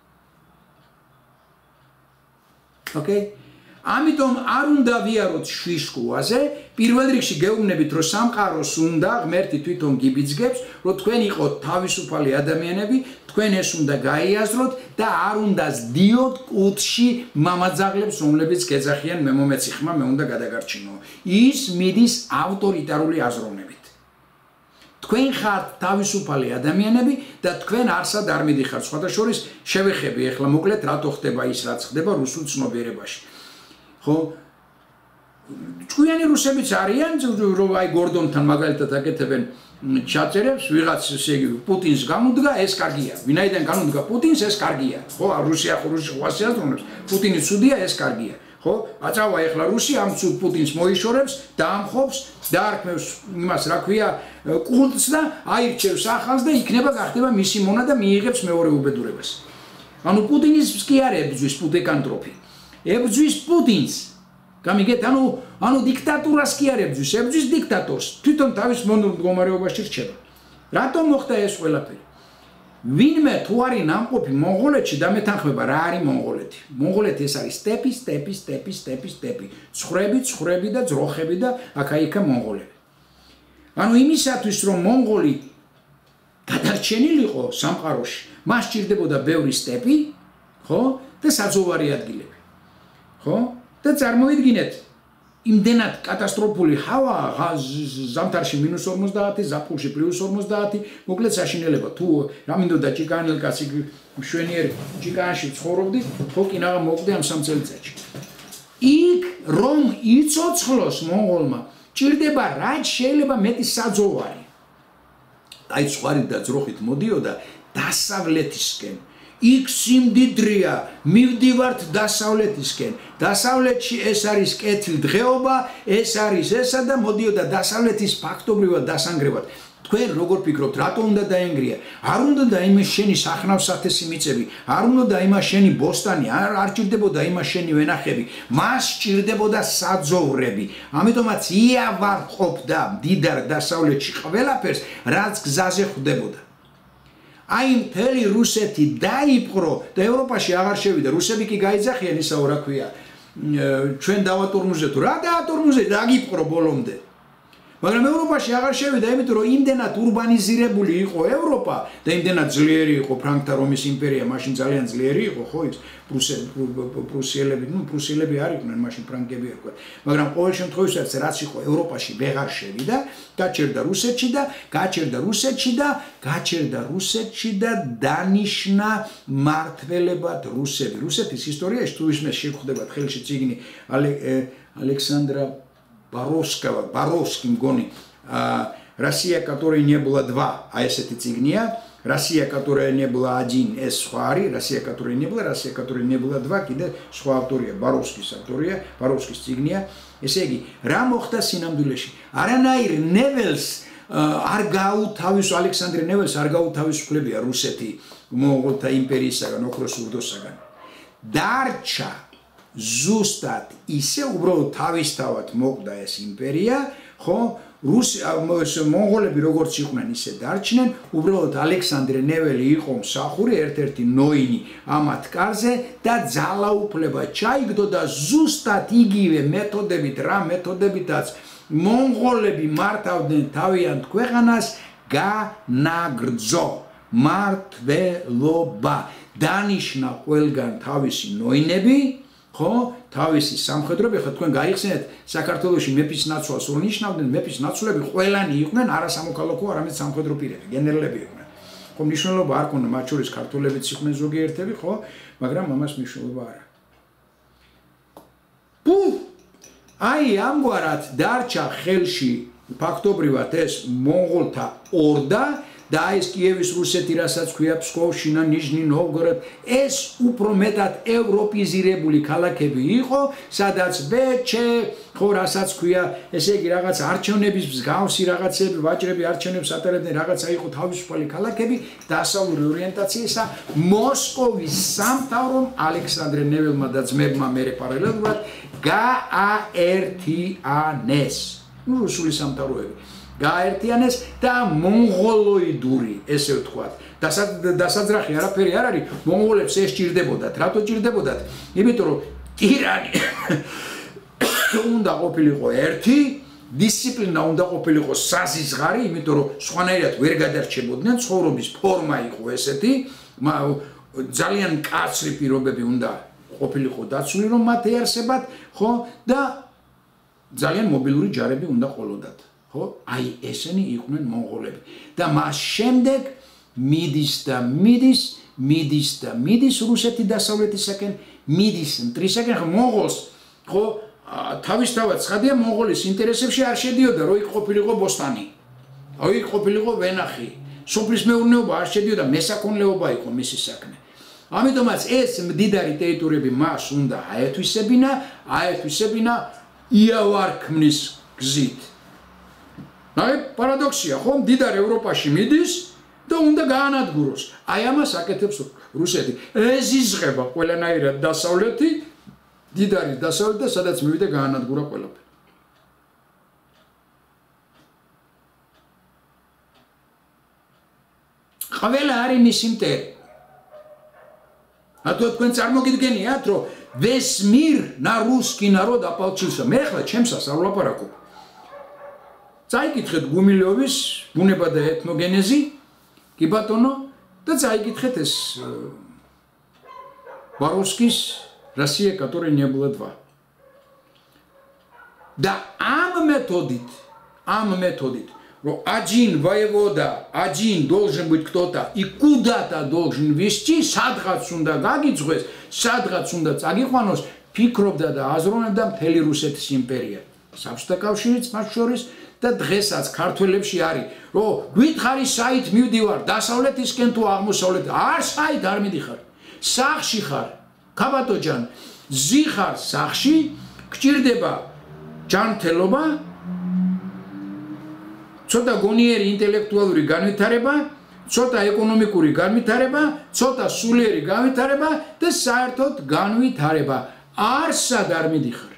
ოკეი? ამიტომ არ უნდა ვიაროთ შიშკუაზე, პირველ რიგში გეუბნებით, რომ სამყაროს უნდა ღმერთი თვითონ გიბიძგებს, რომ თქვენ იყოთ თავისუფალი ადამიანები, თქვენ ეს უნდა გაიაზროთ და არ უნდა ზდიოთ კუთხში მამაძაღლებს, რომლებიც გეძახიან მე მომეცი ხმა, მე უნდა გადაგარჩინო. ის მიდის ავტორიტარული აზროვნებით. თქვენ ხართ თავისუფალი ადამიანები და თქვენ არსად არ მიდიხართ. სხვადასხვა შევეხები ახლა მოკლედ რატო ხდება ის, რაც ხდება რუსულ ცნობიერებაში. ხო? ჭკვიანი რუსებიც არიან, რომ აი გორდონთან მაგალითად აკეთებენ ჩაწერებს, ვიღაც ესე იგი პუტინს განუდგა, ეს კარგია. ვინაიდან განუდგა პუტინს, ეს კარგია. ხო, რუსია ხუასიაზრონებს, პუტინი ცუდია, ეს კარგია. ხო? აწავა ეხლა რუსია ამ ცუდ პუტინს მოიშორებს, დაამხობს, დაარქმევს იმას, რა ქვია, კულტს და აირჩევს ახალს და იქნება გახდება მისი მონა და მიიღებს მეორე უბედურებას. ანუ პუტინის კი არ ებძვის პუტეკანტროფი. ებძვის პუტინს. გამიგეთ? ანუ დიქტატურას კი არ ებძვის, ებძვის დიქტატორს. თვითონ თავის მდგომარეობაში რჩება. რატომ მოხდა ეს ყველაფერი? ვინმე თუ არის ნამყოფი მონღოლეთში დამეთანხმება რა არის მონღოლეთი. მონღოლეთი ეს არის სტეპი, სტეპი, სტეპი, სტეპი, სტეპი. ცხვრები და ძროხები და აქა-იქა მონღოლები. ანუ იმისათვის რომ მონღოლი გადარჩენილიყო სამყაროში, მას სჭირდებოდა ბევრი სტეპი, ხო? და საძოვარი ადგილები. ხო? და წარმოიდგინეთ, იმდენად კატასტროფული ჰავა, ზამთარში -50, ზაფხულში +50, მოკლედ საშინელება. თუ რა მინდოდა ჭიკანელ კაცი მშვენიერ ჭიკანში ცხოვრობდი, ხო კინაღა მოკვდე ამ 3 წელიწადში. იქ რომ იცოცხლოს მონღოლმა, ჭირდება რაც შეიძლება მეტი საძოვარი. აი ცხარი და ძროხით მოდიოდა დასავლეთისკენ. იქ სიმდიდრეა, მივდივართ დასავლეთისკენ. დასავლეთში ეს არის კეთილ დღეობა, ეს არის ესა და მოდიოდა დასავლეთის ფაქტობრივად დასანგრევად. თქვენ როგორ ფიქრობთ, რატო უნდა დაენგრია? არ უნდა დაიმეს შენი სახნავ-სათესი მიწები, არ უნდა დაიმას შენი ბოსტანი, არ ჭირდებოდა იმას შენი ვენახები, მას ჭირდებოდა საძოვრები. ამიტომაც იავარყოფდა მდიდარ დასავლეთში ყველაფერს, რაც გზაზე ხვდებოდა. აი მთელი რუსეთი დაიპყრო და ევროპაში აღარ შევიდა. რუსები კი გაიძახიან ისაო რა ქვია, ჩვენ დავატურმუზეთ. რა დაატურმუზეთ? დაგიპყრო ბოლომდე. მაგრამ ევროპაში აღარ შევიდა, იმიტომ რომ იმდენად ურბანიზირებული იყო ევროპა და იმდენად ძლიერი იყო ფრანკთა რომის იმპერია, მაშინ ძალიან ძლიერი იყო, ხო ის პრუსიელები არ იყვნენ, მაშინ ფრანკები ერქვა. მაგრამ ყოველ შემთხვევაში რაც იყო ევროპაში ვეღარ შევიდა, გაჩერდა რუსეთში და დანიშნა მართველებად რუსები. რუსეთის ისტორიაში თუ ისმე შეხვდებათ ხელში წიგნი ალექსანდრა ბაროვსკი მგონი Россия, которой не было два, а эсэти цигния, Россия, которая не была один, эс схуари, Россия, которой не была два, киде схуавтория, Боровскис автория, Боровскис цигния, эсэги, рамохта синамдулеши, аранайр невелс, аргау თავის ალექსანდრე ნეველს არგაუ თავისუფლებია რუსეთი მონღოლთა იმპერიისაგან ოქროს ურდოსაგან დარჩა ზუსტად ისე უბრალოდ თავისთავად მოკვდა ეს იმპერია ხო მონღოლები როგორც იყვნენ ისე დარჩნენ უბრალოდ ალექსანდრე ნეველი იყო მსახური ერთ-ერთი ნოინი ამათ კარზე და ძალაუფლება ჩაიგდო და ზუსტად იგივე მეთოდებით რა მეთოდებითაც მონღოლები მართავდნენ თავიანთ ქვეყანას განაგრძო მართლობა დანიშნა ყველგან თავისი ნოინები ხო თავისი სამხედროები ხო თქვენ გაიხსენეთ საქართველოში მეფის ნაცვალს რო ნიშნავდნენ მეფის ნაცვლები ყველანი იყვნენ არასამოქალაქო არამედ სამხედრო პირები გენერლები იყვნენ ხო მნიშვნელობა არ ქონდა მათ შორის ქართველებიც იყვნენ ზოგიერთები ხო მაგრამ ამას მნიშვნელობა არა პუ აი ამგვარად დარჩა ხელში ფაქტობრივად ეს მონღოლთა ორდა და ეს კიევის რუსეთი რასაც ქვია ფსკოვშინა ნიჟნი ნოვგოროდ ეს უფრო მეტად ევროპიზირებული ქალაქები იყო სადაც ბეჩე ხო რასაც ქვია ესე იგი რაღაც არჩევნების მსგავსი რაღაცები ვაჭრები არჩევნებს ატარებდნენ რაღაცა იყო თავისუფალი ქალაქები დასავლური ორიენტაციისა მოსკოვის სამთავრომ ალექსანდრე ნეველმა და ძმებმა მერე პარალელურად გააერთიანეს რუსული სამთავროები გააერთიანეს და მონღოლოიდური ესე ვთქვათ დასაძრახი არაფერი არ არის მონღოლებს ეს ჭირდებოდათ რატო ჭირდებოდათ იმიტომ რომ ტირანი უნდა ყოფილიყო ერთი დისციპლინა უნდა ყოფილიყო საზიზღარი იმიტომ რომ სხვანაირად ვერ გადარჩებოდნენ ცხოვრობის ფორმა იყო ესეთი ძალიან კაცრი პირობები უნდა ყოფილიყო დაცული რომ მათ ეარსებათ ხო და ძალიან მობილური ჯარები უნდა ყოლოდათ ხო აი ესენი იყვნენ მონღოლები და მას შემდეგ მიდის რუსეთი დასავლეთისაკენ მიდის მტრისაკენ ხო მონღოლს ხო თავისთავად ცხადია მონღოლის ინტერესებში არ შედიოდა რომ იქ ყოფილიყო ბოსტანი აი იქ ყოფილიყო ვენახი სოფლის მეურნეობა არ შედიოდა მესაქონლეობა იყო მისი საქმე ამიტომაც ეს მდიდარი ტერიტორიები მას უნდა აერთვისებინა იავარქმნის გზით აი პარადოქსია ხო მდიდარ ევროპაში მიდის და უნდა გაანადგუროს აი ამას აკეთებს რუსეთი ეზიზღება ყველანაირად დასავლეთი მდიდარი დასავლეთი და სადაც მივიდა გაანადგურა ყველაფერი ყველა არის მისი მტერი ато თქვენ წარმოგიდგენიათ რომ весь мир на русский народ ополчился მე ხლა ჩემსას არ ვლაპარაკობ წაიკითხეთ გუმილოვის ბუნება და ეთნოგენეზი კი ბატონო და წაიკითხეთ ეს Боровскис Россия, которой не было два да am методит один воевода один должен быть кто-то и куда-то должен вести სადღაც უნდა გაგიძღვეს სადღაც უნდა წაგიყვანოს ფიქრობდა და აზროვნებდა მთელი რუსეთის იმპერია საბჭოთა კავშირიც მათ შორის და დღესაც ქართველებში არის რომ გითხარი საით მივდივარ დასავლეთისკენ თუ აღმოსავლეთ არ საით არ მიდიხარ სახში ხარ ქაბატოჯან ზიხარ სახში გჭირდება ჯანმრთელობა ცოტა გონიერი ინტელექტუალური განვითარება ცოტა ეკონომიკური განვითარება ცოტა სულიერი განვითარება და საერთოდ განვითარება არსად არ მიდიხარ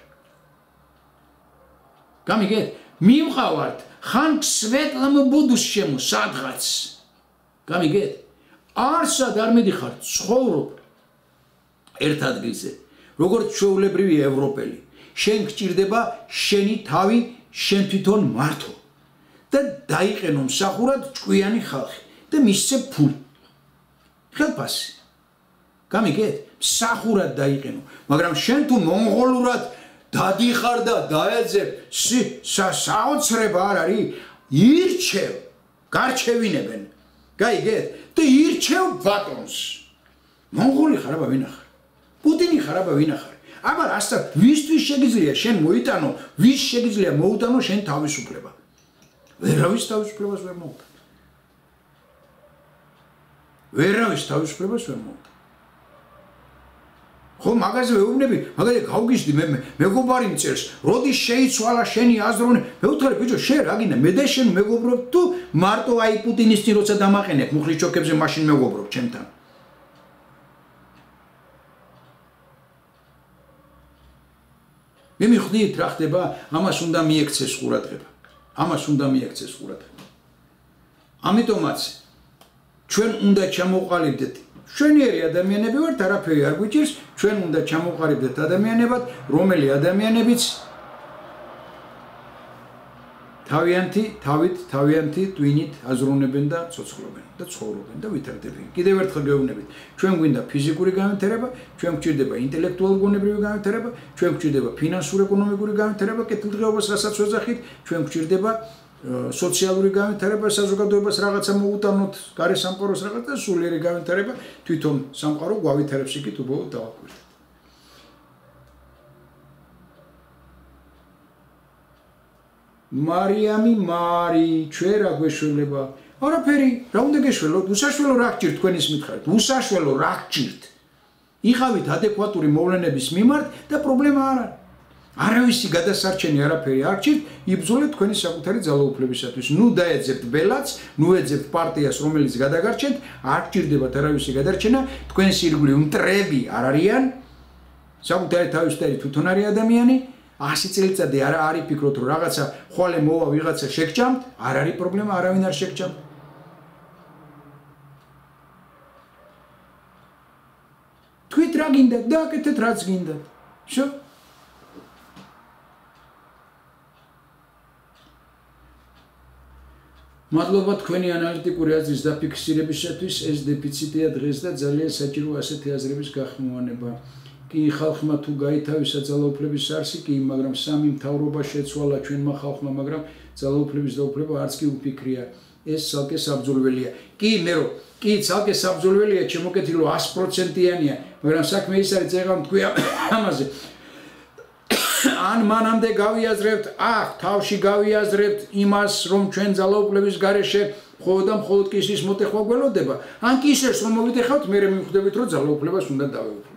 გამიგეთ მივყავართ ხან სვეტლამ ბუდუშემო სადღაც გამიგეთ არსად არ მიდიხარ ცხოვრობ ერთ ადგილზე როგორც ჩვეულებრივი ევროპელი შენ გჭირდება შენი თავი შენ თვითონ მართო და დაიყენო მსახურად ჭკვიანი ხალხი და მისცე ფული ხელფასი გამიგეთ მსახურად დაიყენო მაგრამ შენ თუ მონღოლურად დადიხარ და დაეძებ საოცრება არ არის ირჩევ გარჩევინებენ გაიგეთ და ირჩევ ბატონს მონღოლი ხარ აბა ვინახარ პუტინი ხარ აბა ვინახარ აბა რასთან ვისთვის შეგიძლია შენ მოიტანო ვის შეგიძლია მოუტანო შენ თავისუფლება ვერავის თავისუფლებას ვერ მოვდათ. ვერავის თავისუფლებას ვერ მოვდათ. ხო, მაგაზე ვეუბნები, მაგაზე გავგიჟდი მე მეგობარი მწერს, როდის შეიცვალა შენი აზროვნე? მე ვთქვი, ბიჭო, შენ რა გინდა? მე და შენ მეგობრობ თუ მარტო აი პუტინის წინ როცა დამაყენებ მუხლის ჩოქებზე მაშინ მეგობრობ ჩემთან? მე მიხდით რა ხდება, ამას უნდა მიექცეს ყურადღება. ამას უნდა მიექცეს ყურადღება. ამიტომაც ჩვენ უნდა ჩამოყალიბდეთ შვენიერი ადამიანები ვართ, არაფერი არ გვიჭირს, ჩვენ უნდა ჩამოყალიბდეთ ადამიანებად, რომელი ადამიანებიც თავიანთი ტვინით აზროვნებენ და ცოცხლობენ და ცხოვრობენ და ვითარდებიან. კიდევ ერთხელ გეუბნებით, ჩვენ გვინდა ფიზიკური განვითარება, ჩვენ გვჭირდება ინტელექტუალური გონებრივი განვითარება, ჩვენ გვჭირდება ფინანსური ეკონომიკური განვითარება, კეთილდღეობას რასაც ვეძახით, ჩვენ გვჭირდება სოციალური განვითარება, საზოგადოებას რაღაცა მოუტანოთ, გარე სამყაროს რაღაცა სულიერი განვითარება, თვითონ სამყარო გავითარებს იქით უბრალოდ დავაკვირდეთ. მარიამი მარი, ჩვენ რა გვეშველება? არაფერი, რა უნდა გეშველოთ? უსაშველო რა გჭირთ თქვენის მითხარით? უსაშველო რა გჭირთ? იღავით ადეკვატური მოვლენების მიმართ და პრობლემა არ არის. არავისი გადასარჩენი არაფერი არ გჭირთ, იბრძოლეთ თქვენი საკუთარი ძალაუფლებისათვის. ნუ დაეძებთ ბელაც, ნუ ეძებთ პარტიას, რომელიც გადაგარჩენთ, არ გჭირდებათ არავისი გადარჩენა, თქვენს ირგვლივ მტრები არ არიან, საკუთარი თავისუფლად თვითონ არის ადამიანი. 100 წელიწადი არ იფიქროთ, რომ რაღაცა ხვალე მოვა ვიღაცა შეგჭამთ, არ არის პრობლემა, არავინ არ შეგჭამთ. თქვით რა გინდათ, დააკეთეთ რაც გინდათ. შო მადლობა თქვენი ანალიტიკური აზრის დაფიქსირებისათვის, ეს დეფიციტია დღეს და ძალიან საჭირო ასეთი აზრების გახმოვანება. კი ხალხმა თუ გაითავისა ძალაუფლების არსი, კი, მაგრამ სამი მთავრობა შეცვალა ჩვენმა ხალხმა, მაგრამ ძალაუფლების დაუფლება არც კი უფიქრია. ეს ცალკე საბრძოლველია. კი, მერო, კი, ცალკე საბრძოლველია, შემოკეთილო 100%-იანია, მაგრამ საქმე ის არის, წეგამ თქვი ამაზე. ან მანამდე გავიაზრებთ, თავში გავიაზრებთ იმას, რომ ჩვენ ძალაუფლების გარეშე მხოლოდ და მხოლოდ კისრის მოტეხვა გველოდება, ან კისერს რომ მოვიტეხავთ, მე მივხვდებით, რომ ძალაუფლებას უნდა დავეუფლოთ.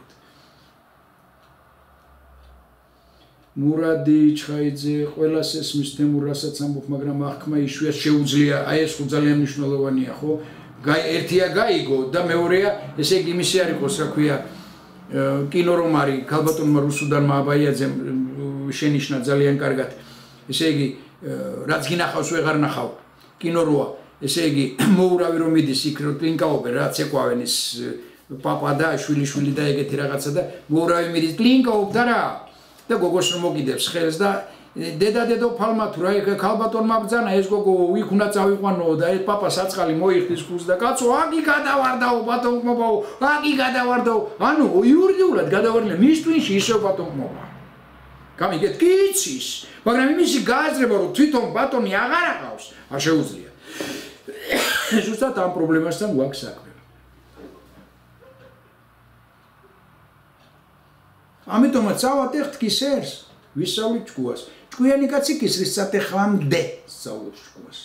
მურადი ჩხაიძე, ყველას ესმის თემურ რასაც ამბობ, მაგრამ აღქმა იშვიათ შეუძლია, აი ეს ხო ძალიან მნიშვნელოვანია, ხო? ერთია გაიგო და მეორეა, ესე იგი იმისი არ იყოს, რა ქვია, კინო რომ არის, ქალბატონმა რუსუდანმა აბაიაძემ შენიშნა ძალიან კარგად. ესე იგი, რაც გინახავს, ვეღარ ნახავ. კინო როა, ესე იგი, მოურავი რომ მიდის იქ კლინკაობენ, რაც ეკავენ ის პაპა და შვილი და ეგეთი რაღაცა და მოურავი მიდის კლინკაობდა რა. და გოგოს რომ მოგიდებს ხელს და დედო ფალმა თუ რა ქალბატონმა ბძანა ეს გოგო იქ უნდა წავიყვანო და ეს პაპა საწყალი მოიხდის ქუს და კაცო აგი გადავარდაო ბატონყმობაო აგი გადავარდაო ანუ იურიდიულად გადავარდნე მის twinში ისევ ბატონყმობა გამიგეთ კი იცის მაგრამ იმისი გააზრება რომ თვითონ ბატონი აღარ აყავს არ შეუძლია ზუსტად ამ პრობლემასთან გვაქვს საქმე ამიტომაც წავატეხთ კისერს, ვისწავლით ჭკუას. ჭკვიანი კაცი კისრის წატეხამდე სწავლობს ჭკუას.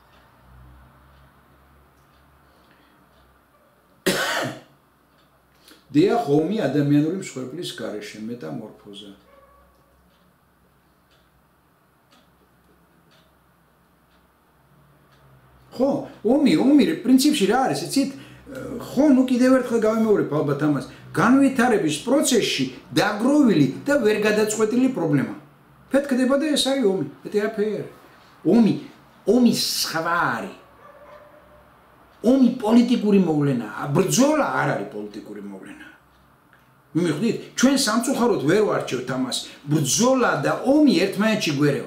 დიახ, ომი ადამიანური მსხვერპლის გარეშე, მეტამორფოზა. ხო, ომი პრინციპში რა არის, იცით? ხო, ნუ კიდევ ერთხელ გავიმეორებ ალბათ ამას. განვითარების პროცესში დაგროვილი და ვერ გადაწყვეტილი პრობლემა. ფეთქდება და ეს არის ომი. მეტი არაფერი. ომი სხვა არის. ომი პოლიტიკური მოვლენაა. ბრძოლა არ არის პოლიტიკური მოვლენა. მივხვდით? ჩვენ სამწუხაროდ ვერ ვარჩევთ ამას. ბრძოლა და ომი ერთმანეთში გვერევა.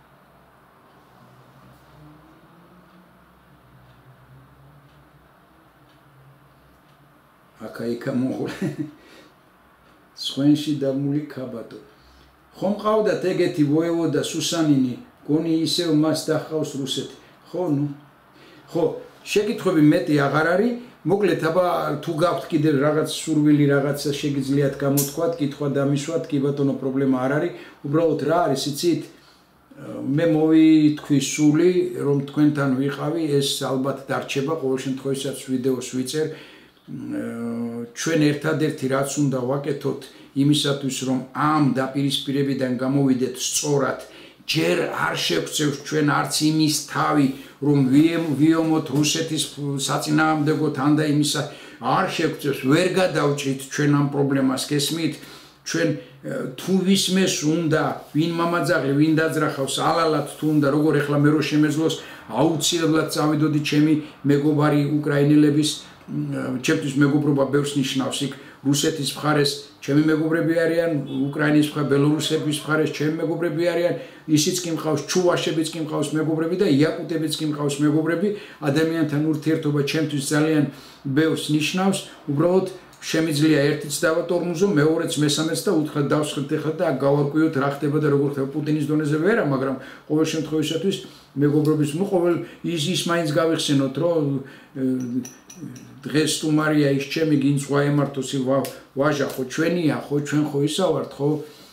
აკაიკა მოღოლე სხვენში დამული ქაბატო ხომ ყავდათ ეგეთი ვოევოდა სუსანინი გონი ისევ მას დახავს რუსეთი ხო შეკითხვები მეტი აღარ არის მოკლედ აბა თუ გაქვთ კიდევ რაღაც სურვილი რაღაცა შეგიძლიათ გამოთქვათ კითხვა დამისვათ კი ბატონო პრობლემა არ არის უბრალოდ რა არის იცით მე მოვითქვი სული რომ თქვენთან ვიყავი ეს ალბათ დარჩება ყოველ შემთხვევაში ვიდეოს ვიწერ ჩვენ ერთადერთი რაც უნდა ვაკეთოთ იმისათვის რომ ამ დაპირისპირებიდან გამოვიდეთ სწორად ჯერ არ შევქცევს ჩვენ არც იმის თავი რომ ვიომოთ რუსეთის საწინააღმდეგოდ ან და იმისა არ შევქცევს ვერ გადავჭრით ჩვენ ამ პრობლემას გესმით ჩვენ თუ ვისმეს უნდა ვინ მამაძაღლი ვინ დაძრახავს ალალად თუ უნდა როგორ ეხლა მე რო შემეძლოს აუცილებლად წავიდოდი ჩემი მეგობარი უკრაინელების ჩემთვის მეგობრობა ბევრს ნიშნავს იქ რუსეთის მხარეს ჩემი მეგობრები არიან უკრაინის მხარეს ბელორუსების მხარეს ჩემი მეგობრები არიან ისიც კი მყავს ჩუვაშებიც კი მყავს მეგობრები და იაკუტებიც კი მყავს მეგობრები ადამიანთან ურთიერთობა ჩემთვის ძალიან ბევრს ნიშნავს უბრალოდ შემიძლია ერთიც დავატორმუზო მეორეც მესამეც და უთხრა დავსხეთ ახლა და გავარკვიოთ რა ხდება და როგორ ხდება პუტინის დონეზე ვერა მაგრამ ყოველ შემთხვევაშთვის მეგობრობის ყოველ ის მაინც გავიხსენოთ რომ დღეს სტუმარია ის ჩემი გინცვა ემართოს ვაჟა ხო ჩვენია ხო ჩვენ ხო ისა ვართ ხო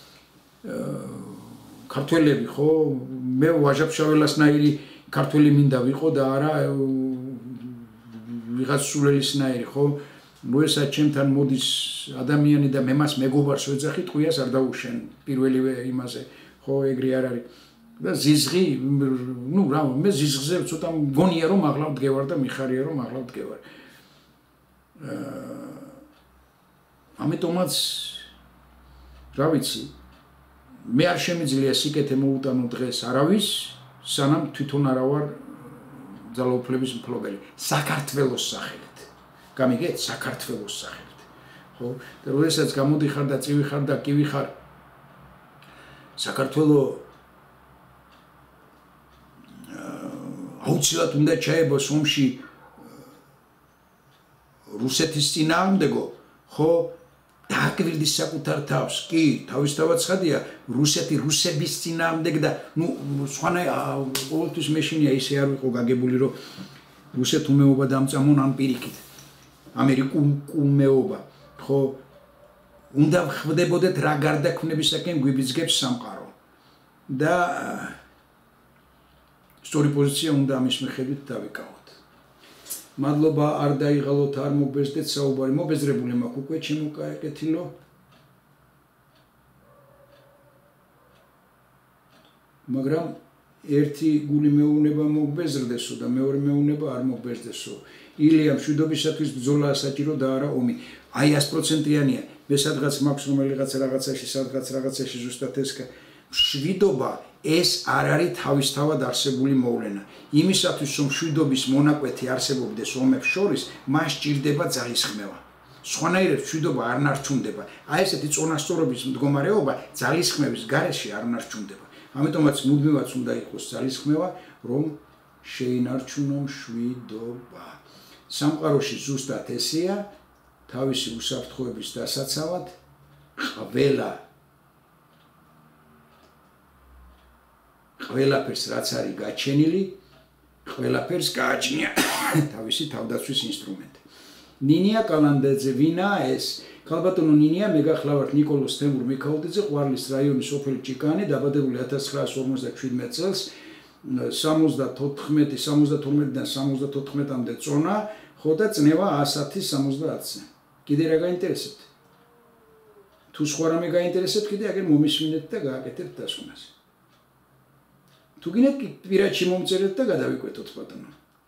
ქართველები ხო მე ვაჟაფშაველასნაირი ქართველი მინდა ვიყო და არა ვიღაც სულელისნაირი ხო ნუ ესა ჩემთან მოდის ადამიანი და მე მას მეგობარს ვეძახი ტყვიას არ დაუშენ პირველივე იმაზე ხო ეგრე არ არის და ზიზღი ნუ რა მე ზიზღზე ცოტა მგონია რომ აღლა ვდგევარ და მიხარია რომ აღლა ვდგევარ ამიტომაც რა ვიცი მე არ შემიძლია სიკეთე მოუტანო დღეს არავის სანამ თვითონ არა ვარ ძალაუფლების მფლობელი საქართველოს სახელით გამიგეთ საქართველოს სახელით ხო და როდესაც გამოდიხარ და წივიხარ და კი ვიხარ საქართველოს აუცილებლად უნდა ჩაებოს ომში რუსეთის წინააღმდეგო ხო დააკვირდის საკუთარ თავს კი თავისთავად ცხადია რუსეთი რუსების წინააღმდეგ და ნუ სხვანაირ ყოველთვის მეშინია ისე არ ვიყო გაგებული რომ რუსეთუმეობა დამწამონ ამ პირიქით ამერიკულმეობა ხო უნდა ხდებოდეთ რა გარდაქმნებისაკენ გვიბიძგებს სამყარო და სწორი პოზიცია უნდა ამის მიხედვით დავიკავოთ მადლობა არ დაიღალოთ არ მოგბეზდეთ საუბარი მობეზრებული მაქვს უკვე ჩემოკეთილო მაგრამ ერთი გული მეუბნება მოგბეზრდესო და მეორე მეუბნება არ მოგბეზრდესო ილია მშვიდობისათვის ბრძოლა საჭირო და არა ომი აი 100%-იანია მე სადღაც მაქვს რომელიღაც რაღაცაში სადღაც რაღაცაში ზუსტად ეს მშვიდობა ეს არ არის თავისთავად არსებული მოვლენა იმისათვის რომ მშვიდობის მონაკვეთი არსებობდეს ომებს შორის მას სჭირდება ძალისხმევა სხვანაირად მშვიდობა არ ნარჩუნდება აი ესეთი წონასწორობის მდგომარეობა ძალისხმევის გარეშე არ ნარჩუნდება ამიტომაც მუდმივად უნდა იყოს ძალისხმევა რომ შეინარჩუნო მშვიდობა სამყაროში ზუსტად ესეა თავისი უსაფრთხოების დასაცავად ყველაფერს რაც არის გაჩენილი ყველაფერს გააჩნია თავისი თავდაცვის ინსტრუმენტი ნინია კალანდაძე ვინაა ეს ქალბატონო ნინია მე გახლავართ ნიკოლოზ თემურ მიქაუტიძე ყვარლის რაიონის სოფელი ჭიკანი დაბადებული 1957 წელს 72-დან 74-მდე წონა ხო და წნევა 110-70-ზე კიდე რა გაინტერესებთ თუ სხვა რამე გაინტერესებთ კიდე აგერ მომისმინეთ და გააკეთებთ დასკვნას თუ გინდათ პირადში მომწერეთ და გადავიკვეთოთ ბატონო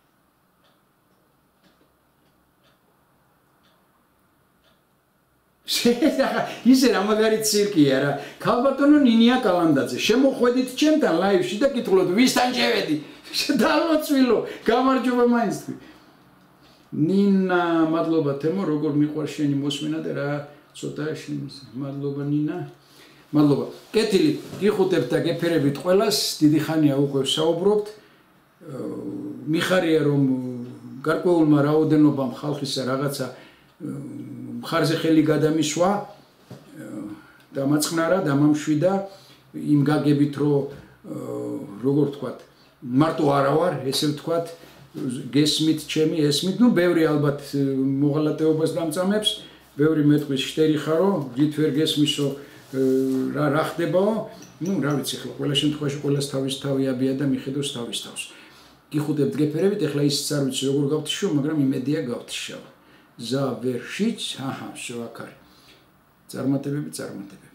ისე რა მაგარი ცირკია რა ქალბატონო ნინია კალანდაძე შემოხვედით ჩემთან ლაივში და კითხულობთ ვისთან შევედი დავაწვილო გამარჯობა მაინც თქვი ნინა მადლობა თემო როგორ მიყვარს შენი მოსმენა და რა ცოტა შენს მადლობა ნინა მადლობა კეთილი გიხუტებთ და გეფერებით ყველას დიდი ხანია უკვე საუბრობთ მიხარია რომ გარკვეულმა რაოდენობამ ხალხისა რაღაცა მხარზე ხელი გადამისვა დამაწყნარა დამამშვიდა იმ გაგებით რომ როგორ ვთქვათ მარტო არა ვარ ესე ვთქვათ გესმით ჩემი ესმით ნუ ბევრი ალბათ მოღალატეობას დამწამებს ბევრი მეტყვის შტერი ხარო ვით ვერ გესმისო რა ხდებაო ну რა ვიცი ხო ყველა შემთხვევაში ყველას თავის თავიაბია და მიხედავს თავის თავს გიხუდებთ გეფერებით ეხლა ისიც არ ვიცი როგორ გავთიშო მაგრამ იმედია გავთიშავ ზა ვერ შიც აჰა შევაქარი წარმატებები